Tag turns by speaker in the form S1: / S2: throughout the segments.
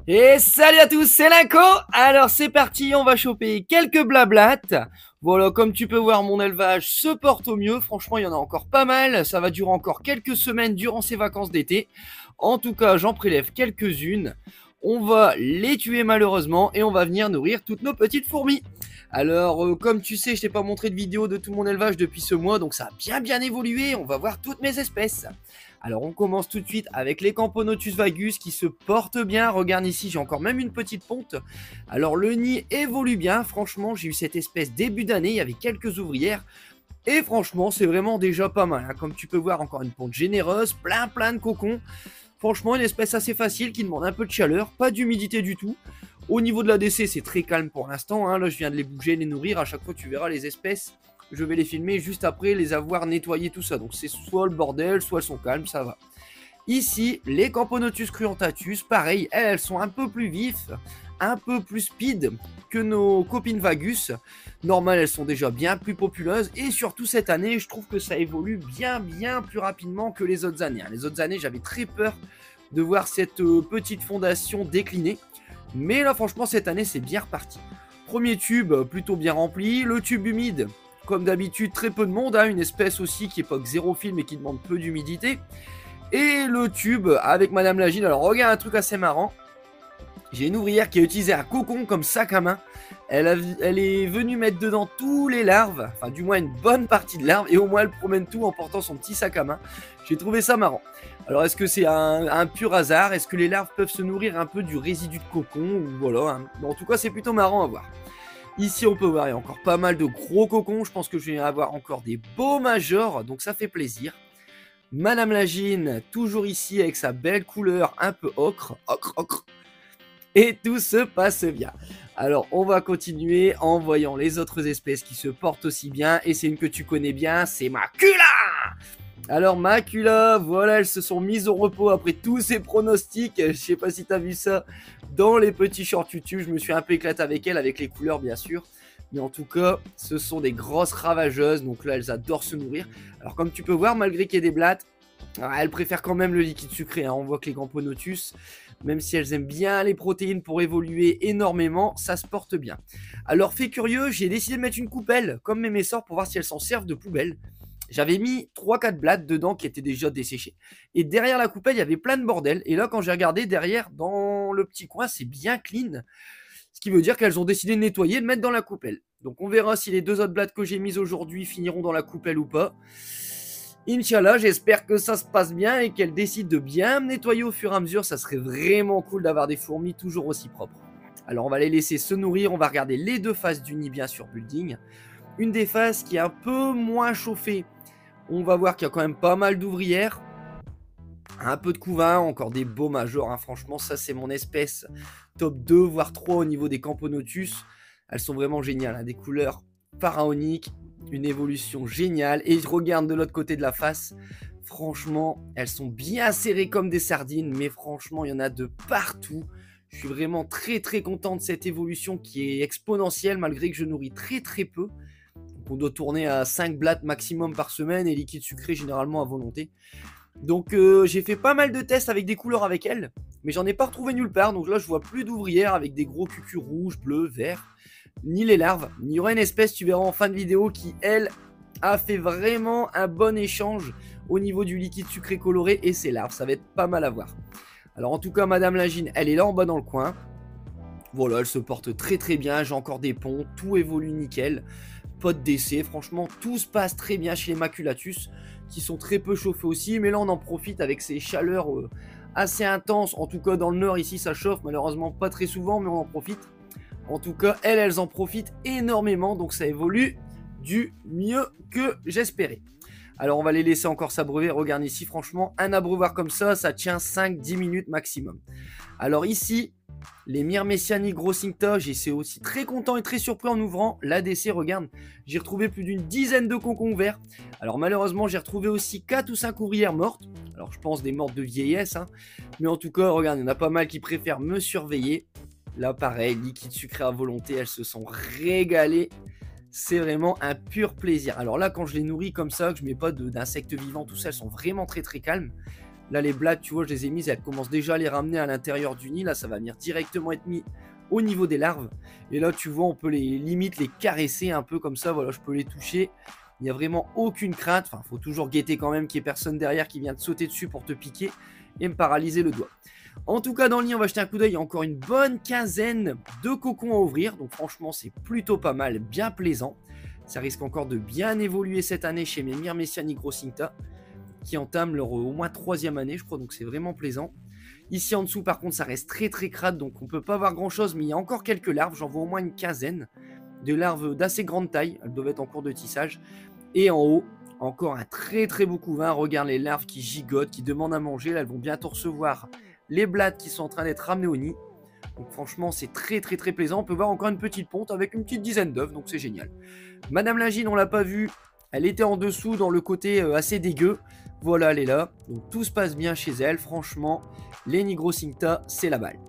S1: Et salut à tous, c'est Linko. Alors c'est parti, on va choper quelques blablates. Voilà, comme tu peux voir, mon élevage se porte au mieux. Franchement, il y en a encore pas mal. Ça va durer encore quelques semaines durant ces vacances d'été. En tout cas, j'en prélève quelques-unes. On va les tuer malheureusement et on va venir nourrir toutes nos petites fourmis. Alors, comme tu sais, je t'ai pas montré de vidéo de tout mon élevage depuis ce mois, donc ça a bien évolué. On va voir toutes mes espèces. Alors on commence tout de suite avec les Camponotus vagus qui se portent bien. Regarde ici, j'ai encore même une petite ponte. Alors le nid évolue bien. Franchement, j'ai eu cette espèce début d'année. Il y avait quelques ouvrières. Et franchement, c'est vraiment déjà pas mal, hein. Comme tu peux voir, encore une ponte généreuse, plein de cocons. Franchement, une espèce assez facile qui demande un peu de chaleur, pas d'humidité du tout. Au niveau de la l'ADC, c'est très calme pour l'instant, hein. Là, je viens de les bouger, les nourrir. À chaque fois, tu verras les espèces. Je vais les filmer juste après les avoir nettoyés, tout ça. Donc, c'est soit le bordel, soit elles sont calmes, ça va. Ici, les Camponotus cruentatus, pareil, elles sont un peu plus vives, un peu plus speed que nos copines Vagus. Normal, elles sont déjà bien plus populeuses. Et surtout cette année, je trouve que ça évolue bien plus rapidement que les autres années. Les autres années, j'avais très peur de voir cette petite fondation décliner. Mais là, franchement, cette année, c'est bien reparti. Premier tube, plutôt bien rempli. Le tube humide, comme d'habitude, très peu de monde. Une espèce aussi qui époque zérophile, mais qui demande peu d'humidité. Et le tube avec Madame Lagine. Alors, regarde un truc assez marrant. J'ai une ouvrière qui a utilisé un cocon comme sac à main. Elle est venue mettre dedans tous les larves, enfin du moins une bonne partie de larves, et au moins elle promène tout en portant son petit sac à main. J'ai trouvé ça marrant. Alors est-ce que c'est un pur hasard? Est-ce que les larves peuvent se nourrir un peu du résidu de cocon? Ou voilà, hein. En tout cas c'est plutôt marrant à voir. Ici on peut voir, il y a encore pas mal de gros cocons. Je pense que je vais avoir encore des beaux majors, donc ça fait plaisir. Madame Lagine, toujours ici avec sa belle couleur un peu ocre. Et tout se passe bien. Alors, on va continuer en voyant les autres espèces qui se portent aussi bien. Et c'est une que tu connais bien, c'est Macula. Alors, Macula, voilà, elles se sont mises au repos après tous ces pronostics. Je sais pas si tu as vu ça dans les petits shorts YouTube. Je me suis un peu éclaté avec elles, avec les couleurs, bien sûr. Mais en tout cas, ce sont des grosses ravageuses. Donc là, elles adorent se nourrir. Alors, comme tu peux voir, malgré qu'il y ait des blattes, elles préfèrent quand même le liquide sucré. On voit que les Camponotus, même si elles aiment bien les protéines pour évoluer énormément, ça se porte bien. Alors, fait curieux, j'ai décidé de mettre une coupelle, comme mes messors, pour voir si elles s'en servent de poubelle. J'avais mis 3-4 blattes dedans qui étaient déjà desséchées. Et derrière la coupelle, il y avait plein de bordel. Et là, quand j'ai regardé derrière, dans le petit coin, c'est bien clean. Ce qui veut dire qu'elles ont décidé de nettoyer et de mettre dans la coupelle. Donc on verra si les 2 autres blattes que j'ai mises aujourd'hui finiront dans la coupelle ou pas. Inch'Allah, j'espère que ça se passe bien et qu'elles décident de bien me nettoyer au fur et à mesure. Ça serait vraiment cool d'avoir des fourmis toujours aussi propres. Alors on va les laisser se nourrir. On va regarder les 2 faces du nid bien sûr building. Une des faces qui est un peu moins chauffée. On va voir qu'il y a quand même pas mal d'ouvrières. Un peu de couvain, encore des beaux majors. Franchement, ça c'est mon espèce top 2, voire 3 au niveau des Camponotus. Elles sont vraiment géniales. Des couleurs pharaoniques. Une évolution géniale. Et je regarde de l'autre côté de la face. Franchement, elles sont bien serrées comme des sardines. Mais franchement, il y en a de partout. Je suis vraiment très content de cette évolution qui est exponentielle malgré que je nourris très peu. Donc on doit tourner à 5 blattes maximum par semaine et liquide sucré généralement à volonté. Donc j'ai fait pas mal de tests avec des couleurs avec elles. Mais j'en ai pas retrouvé nulle part. Donc là, je vois plus d'ouvrières avec des gros cucus rouges, bleus, verts. Ni les larves. Il y aura une espèce, tu verras en fin de vidéo, qui, elle, a fait vraiment un bon échange au niveau du liquide sucré coloré et ses larves. Ça va être pas mal à voir. Alors en tout cas, Madame Lagine, elle est là en bas dans le coin. Voilà, elle se porte très bien. J'ai encore des ponts. Tout évolue nickel. Pas de décès. Franchement, tout se passe très bien chez les Maculatus, qui sont très peu chauffés aussi. Mais là, on en profite avec ces chaleurs assez intenses. En tout cas, dans le nord, ici, ça chauffe. Malheureusement, pas très souvent, mais on en profite. En tout cas, elles en profitent énormément, donc ça évolue du mieux que j'espérais. Alors, on va les laisser encore s'abreuver. Regarde ici, franchement, un abreuvoir comme ça tient 5-10 minutes maximum. Alors ici, les Myrmeciani Grossinta, j'étais aussi très content et très surpris en ouvrant l'ADC. Regarde, j'ai retrouvé plus d'une dizaine de cocons ouverts. Alors malheureusement, j'ai retrouvé aussi 4 ou 5 ouvrières mortes. Alors je pense des mortes de vieillesse, mais en tout cas, regarde, il y en a pas mal qui préfèrent me surveiller. Là, pareil, liquide sucré à volonté, elles se sont régalées. C'est vraiment un pur plaisir. Alors là, quand je les nourris comme ça, que je mets pas d'insectes vivants, tout ça, elles sont vraiment très calmes. Là, les blattes, tu vois, je les ai mises, elles commencent déjà à les ramener à l'intérieur du nid. Là, ça va venir directement être mis au niveau des larves. Et là, tu vois, on peut limite les caresser un peu comme ça. Voilà, je peux les toucher. Il n'y a vraiment aucune crainte. Enfin, il faut toujours guetter quand même qu'il n'y ait personne derrière qui vient te sauter dessus pour te piquer et me paralyser le doigt. En tout cas, dans le nid, on va jeter un coup d'œil. Il y a encore une bonne quinzaine de cocons à ouvrir. Donc franchement, c'est plutôt pas mal, bien plaisant. Ça risque encore de bien évoluer cette année chez mes Myrmecia nigrocincta, qui entament leur au moins 3e année, je crois. Donc c'est vraiment plaisant. Ici en dessous, par contre, ça reste très très crade. Donc on peut pas voir grand chose. Mais il y a encore quelques larves. J'en vois au moins une quinzaine. Des larves d'assez grande taille. Elles doivent être en cours de tissage. Et en haut, encore un très très beau couvain. Regarde les larves qui gigotent, qui demandent à manger. Là, elles vont bientôt recevoir les blattes qui sont en train d'être ramenées au nid. Donc franchement, c'est très très très plaisant. On peut voir encore une petite ponte avec une petite dizaine d'œufs. Donc c'est génial. Madame Lagine, on l'a pas vue. Elle était en dessous dans le côté assez dégueu. Voilà, elle est là. Donc tout se passe bien chez elle. Franchement, les nigrocincta, c'est la balle.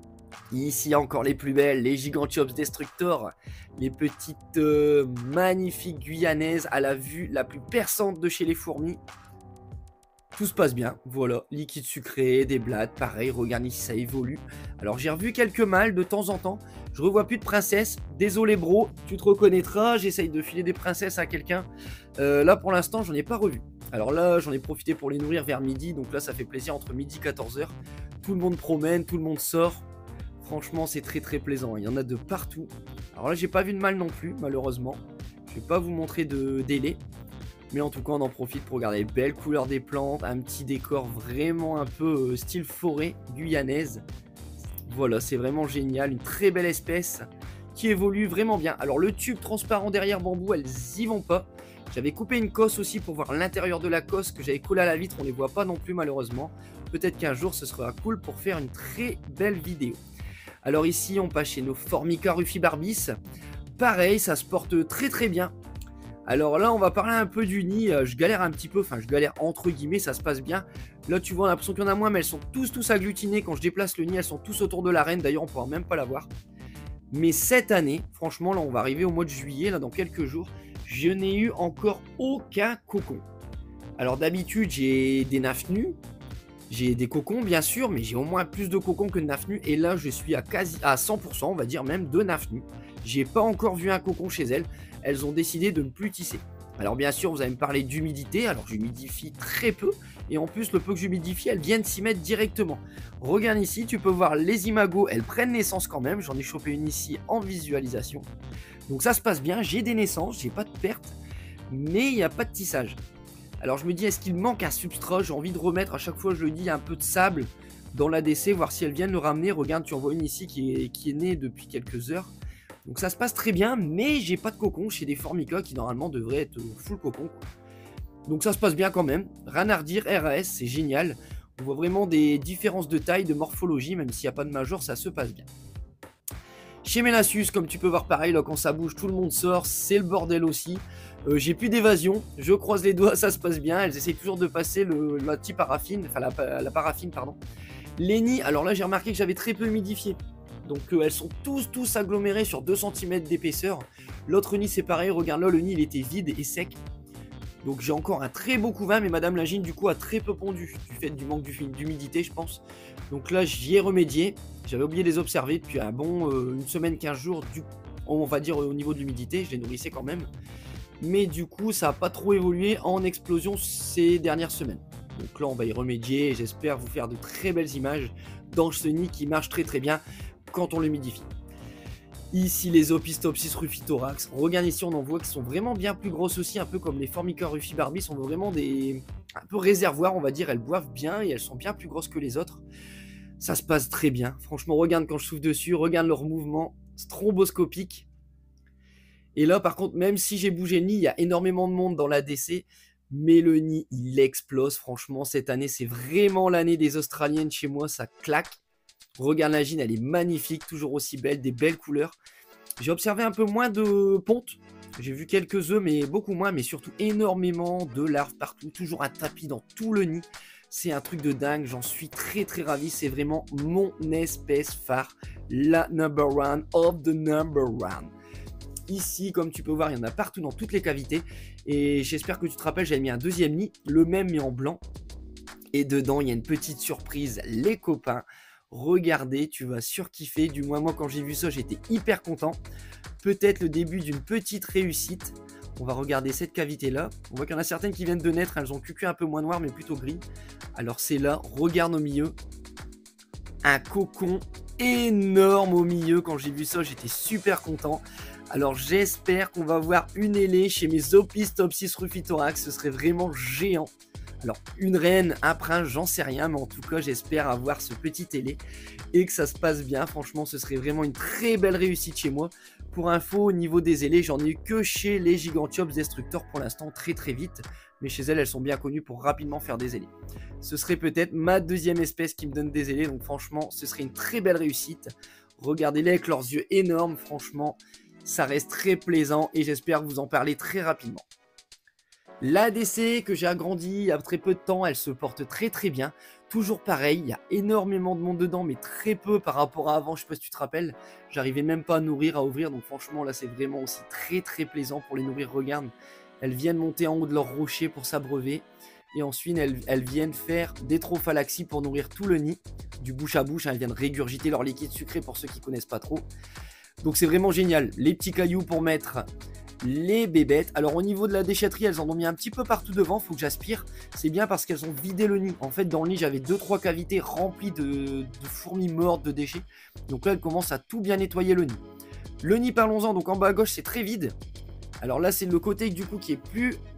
S1: Ici encore les plus belles, les Gigantiops Destructor, les petites magnifiques guyanaises à la vue la plus perçante de chez les fourmis. Tout se passe bien, voilà, liquide sucré, des blattes, pareil, regarde ici ça évolue. Alors j'ai revu quelques mâles de temps en temps, je revois plus de princesses, désolé bro, tu te reconnaîtras, j'essaye de filer des princesses à quelqu'un. Là pour l'instant j'en ai pas revu. Alors là j'en ai profité pour les nourrir vers midi, donc là ça fait plaisir entre midi et 14h. Tout le monde promène, tout le monde sort. Franchement, c'est très très plaisant. Il y en a de partout. Alors là, j'ai pas vu de mâle non plus, malheureusement. Je vais pas vous montrer de délai. Mais en tout cas, on en profite pour regarder les belles couleurs des plantes. Un petit décor vraiment un peu style forêt guyanaise. Voilà, c'est vraiment génial. Une très belle espèce qui évolue vraiment bien. Alors le tube transparent derrière bambou, elles y vont pas. J'avais coupé une cosse aussi pour voir l'intérieur de la cosse que j'avais collé à la vitre. On les voit pas non plus malheureusement. Peut-être qu'un jour, ce sera cool pour faire une très belle vidéo. Alors ici, on passe chez nos Formica rufibarbis. Pareil, ça se porte très très bien. Alors là, on va parler un peu du nid. Je galère un petit peu, enfin je galère entre guillemets, ça se passe bien. Là, tu vois, on a l'impression qu'il y en a moins, mais elles sont tous agglutinés. Quand je déplace le nid, elles sont tous autour de la reine. D'ailleurs, on ne pourra même pas la voir. Mais cette année, franchement, là, on va arriver au mois de juillet, là, dans quelques jours. Je n'ai eu encore aucun cocon. Alors d'habitude, j'ai des nafnus. J'ai des cocons bien sûr, mais j'ai au moins plus de cocons que de nafnus. Et là, je suis à 100%, on va dire même, de nafnus. J'ai pas encore vu un cocon chez elles. Elles ont décidé de ne plus tisser. Alors bien sûr, vous allez me parler d'humidité. Alors j'humidifie très peu. Et en plus, le peu que j'humidifie, elles viennent s'y mettre directement. Regarde ici, tu peux voir les imagos. Elles prennent naissance quand même. J'en ai chopé une ici en visualisation. Donc ça se passe bien. J'ai des naissances, j'ai pas de perte. Mais il n'y a pas de tissage. Alors je me dis, est-ce qu'il manque un substrat? J'ai envie de remettre, à chaque fois je le dis, un peu de sable dans l'ADC, voir si elles viennent le ramener. Regarde, tu en vois une ici qui est née depuis quelques heures. Donc ça se passe très bien, mais j'ai pas de cocon chez des Formica qui normalement devraient être full cocon. Donc ça se passe bien quand même. Rien à redire, RAS, c'est génial. On voit vraiment des différences de taille, de morphologie, même s'il n'y a pas de major, ça se passe bien. Chez Menacius, comme tu peux voir pareil, là quand ça bouge, tout le monde sort, c'est le bordel aussi. J'ai plus d'évasion, je croise les doigts, ça se passe bien. Elles essayent toujours de passer la petite paraffine, enfin la paraffine, pardon. Les nids, alors là j'ai remarqué que j'avais très peu humidifié. Donc elles sont tous agglomérées sur 2 cm d'épaisseur. L'autre nid c'est pareil, regarde là, le nid il était vide et sec. Donc j'ai encore un très beau couvain, mais Madame Lagine du coup a très peu pondu, du fait du manque d'humidité je pense. Donc là j'y ai remédié, j'avais oublié de les observer depuis un bon une semaine, 15 jours, on va dire au niveau de l'humidité, je les nourrissais quand même. Mais du coup ça n'a pas trop évolué en explosion ces dernières semaines. Donc là on va y remédier et j'espère vous faire de très belles images dans ce nid qui marche très très bien quand on l'humidifie. Ici les Opistopsis rufithorax, on regarde ici, on en voit qui sont vraiment bien plus grosses aussi, un peu comme les Formica rufibarbis, on voit vraiment un peu réservoirs on va dire, elles boivent bien et elles sont bien plus grosses que les autres. Ça se passe très bien, franchement regarde quand je souffle dessus, regarde leur mouvement stromboscopique. Et là par contre, même si j'ai bougé le nid, il y a énormément de monde dans l'ADC, mais le nid il explose, franchement cette année c'est vraiment l'année des Australiennes chez moi, ça claque. Regarde la gine, elle est magnifique, toujours aussi belle, des belles couleurs. J'ai observé un peu moins de pontes, j'ai vu quelques œufs, mais beaucoup moins, mais surtout énormément de larves partout, toujours un tapis dans tout le nid. C'est un truc de dingue, j'en suis très très ravi, c'est vraiment mon espèce phare, la number one of the number one. Ici, comme tu peux voir, il y en a partout dans toutes les cavités, et j'espère que tu te rappelles, j'avais mis un deuxième nid, le même mais en blanc. Et dedans, il y a une petite surprise, les copains. Regardez, tu vas surkiffer. Du moins, moi, quand j'ai vu ça, j'étais hyper content. Peut-être le début d'une petite réussite. On va regarder cette cavité-là. On voit qu'il y en a certaines qui viennent de naître. Elles ont cucu un peu moins noir, mais plutôt gris. Alors, c'est là. Regarde au milieu. Un cocon énorme au milieu. Quand j'ai vu ça, j'étais super content. Alors, j'espère qu'on va voir une ailée chez mes Opistopsis rufithorax. Ce serait vraiment géant. Alors, une reine, un prince, j'en sais rien, mais en tout cas, j'espère avoir ce petit ailé et que ça se passe bien. Franchement, ce serait vraiment une très belle réussite chez moi. Pour info, au niveau des ailés, j'en ai eu que chez les Gigantiops Destructors pour l'instant, très vite. Mais chez elles, elles sont bien connues pour rapidement faire des ailés. Ce serait peut-être ma deuxième espèce qui me donne des ailés, donc franchement, ce serait une très belle réussite. Regardez-les avec leurs yeux énormes, franchement, ça reste très plaisant et j'espère vous en parler très rapidement. L'ADC que j'ai agrandi il y a très peu de temps, elle se porte très bien. Toujours pareil, il y a énormément de monde dedans, mais très peu par rapport à avant, je sais pas si tu te rappelles. J'arrivais même pas à nourrir, à ouvrir, donc franchement là c'est vraiment aussi très plaisant pour les nourrir. Regarde, elles viennent monter en haut de leur rocher pour s'abreuver. Et ensuite elles viennent faire des trophalaxies pour nourrir tout le nid. Du bouche à bouche, elles viennent régurgiter leur liquide sucré pour ceux qui connaissent pas trop. Donc c'est vraiment génial, les petits cailloux pour mettre les bébêtes. Alors au niveau de la déchetterie, elles en ont mis un petit peu partout devant, faut que j'aspire. C'est bien parce qu'elles ont vidé le nid. En fait dans le nid j'avais 2-3 cavités remplies de fourmis mortes, de déchets. Donc là elles commencent à tout bien nettoyer le nid. Le nid, parlons-en, donc en bas à gauche c'est très vide. Alors là c'est le côté du coup qui est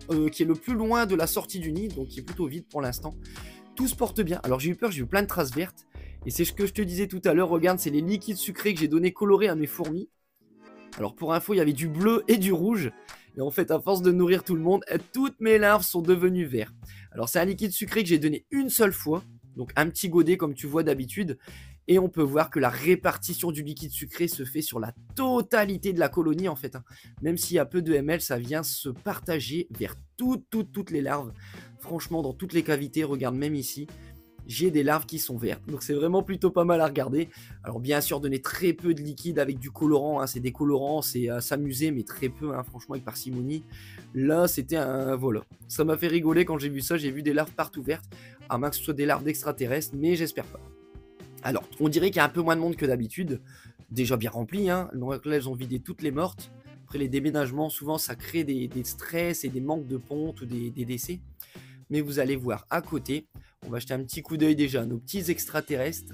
S1: le plus loin de la sortie du nid, donc qui est plutôt vide pour l'instant. Tout se porte bien. Alors j'ai eu peur, j'ai eu plein de traces vertes. Et c'est ce que je te disais tout à l'heure, regarde, c'est les liquides sucrés que j'ai donné colorés à mes fourmis. Alors pour info, il y avait du bleu et du rouge. Et en fait, à force de nourrir tout le monde, toutes mes larves sont devenues vertes. Alors c'est un liquide sucré que j'ai donné une seule fois. Donc un petit godet comme tu vois d'habitude. Et on peut voir que la répartition du liquide sucré se fait sur la totalité de la colonie en fait. Même s'il y a peu de ml, ça vient se partager vers toutes les larves. Franchement, dans toutes les cavités, regarde même ici. J'ai des larves qui sont vertes, donc c'est vraiment plutôt pas mal à regarder. Alors bien sûr, donner très peu de liquide avec du colorant, c'est des colorants, c'est à s'amuser, mais très peu, franchement, avec parcimonie. Là, c'était un voilà. Ça m'a fait rigoler quand j'ai vu ça, j'ai vu des larves partout vertes, à moins que ce soit des larves d'extraterrestres, mais j'espère pas. Alors, on dirait qu'il y a un peu moins de monde que d'habitude, déjà bien rempli, donc là, elles ont vidé toutes les mortes. Après les déménagements, souvent, ça crée des stress et des manques de ponte ou des décès. Mais vous allez voir à côté, on va jeter un petit coup d'œil déjà à nos petits extraterrestres.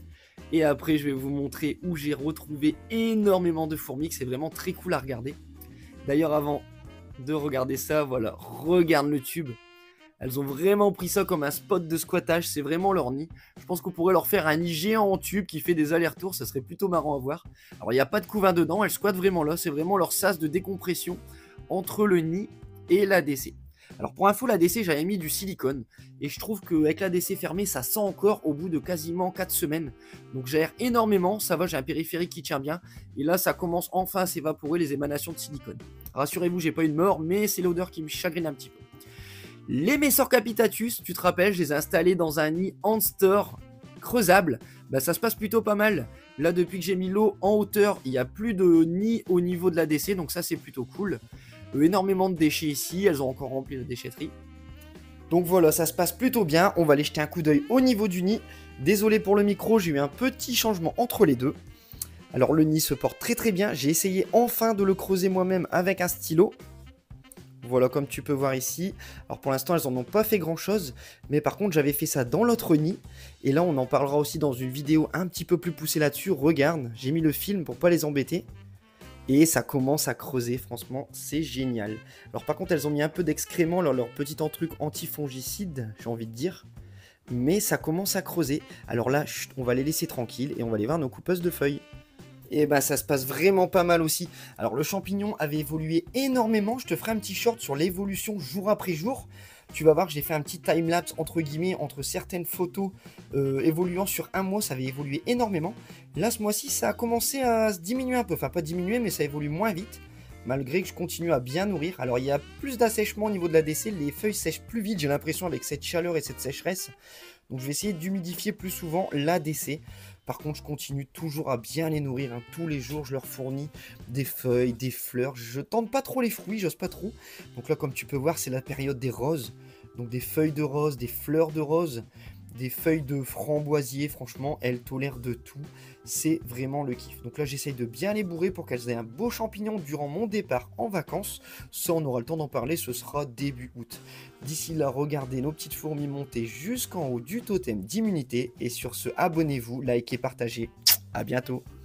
S1: Et après, je vais vous montrer où j'ai retrouvé énormément de fourmis, que c'est vraiment très cool à regarder. D'ailleurs, avant de regarder ça, voilà, regarde le tube. Elles ont vraiment pris ça comme un spot de squattage, c'est vraiment leur nid. Je pense qu'on pourrait leur faire un nid géant en tube qui fait des allers-retours, ça serait plutôt marrant à voir. Alors, il n'y a pas de couvain dedans, elles squattent vraiment là, c'est vraiment leur sas de décompression entre le nid et l'ADC. Alors pour info, l'ADC, j'avais mis du silicone et je trouve qu'avec l'ADC fermé, ça sent encore au bout de quasiment 4 semaines. Donc j'aère énormément, ça va, j'ai un périphérique qui tient bien et là ça commence enfin à s'évaporer les émanations de silicone. Rassurez-vous, j'ai pas eu de mort, mais c'est l'odeur qui me chagrine un petit peu. Les Messor Capitatus, tu te rappelles, je les ai installés dans un nid Hamster creusable. Bah ça se passe plutôt pas mal. Là depuis que j'ai mis l'eau en hauteur, il n'y a plus de nid au niveau de l'ADC, donc ça c'est plutôt cool. Énormément de déchets ici, elles ont encore rempli la déchetterie. Donc voilà, ça se passe plutôt bien. On va aller jeter un coup d'œil au niveau du nid. Désolé pour le micro, j'ai eu un petit changement entre les deux. Alors le nid se porte très bien. J'ai essayé enfin de le creuser moi-même avec un stylo. Voilà, comme tu peux voir ici. Alors pour l'instant, elles n'en ont pas fait grand chose. Mais par contre, j'avais fait ça dans l'autre nid. Et là, on en parlera aussi dans une vidéo un petit peu plus poussée là-dessus. Regarde, j'ai mis le film pour pas les embêter. Et ça commence à creuser, franchement, c'est génial. Alors par contre, elles ont mis un peu d'excréments, leur petit truc antifongicide, j'ai envie de dire. Mais ça commence à creuser. Alors là, chut, on va les laisser tranquilles et on va aller voir nos coupeuses de feuilles. Et ben ça se passe vraiment pas mal aussi. Alors le champignon avait évolué énormément. Je te ferai un petit short sur l'évolution jour après jour. Tu vas voir que j'ai fait un petit timelapse entre guillemets entre certaines photos évoluant sur un mois. Ça avait évolué énormément. Là ce mois-ci ça a commencé à se diminuer un peu. Enfin pas diminuer mais ça évolue moins vite. Malgré que je continue à bien nourrir. Alors il y a plus d'assèchement au niveau de la l'ADC. Les feuilles sèchent plus vite j'ai l'impression avec cette chaleur et cette sécheresse. Donc je vais essayer d'humidifier plus souvent l'ADC. Par contre, je continue toujours à bien les nourrir. Tous les jours, je leur fournis des feuilles, des fleurs. Je tente pas trop les fruits, j'ose pas trop. Donc là, comme tu peux voir, c'est la période des roses. Donc des feuilles de rose, des fleurs de rose, des feuilles de framboisier. Franchement, elles tolèrent de tout. C'est vraiment le kiff. Donc là, j'essaye de bien les bourrer pour qu'elles aient un beau champignon durant mon départ en vacances. Ça, on aura le temps d'en parler, ce sera début août. D'ici là, regardez nos petites fourmis monter jusqu'en haut du totem d'immunité. Et sur ce, abonnez-vous, likez, partagez. À bientôt.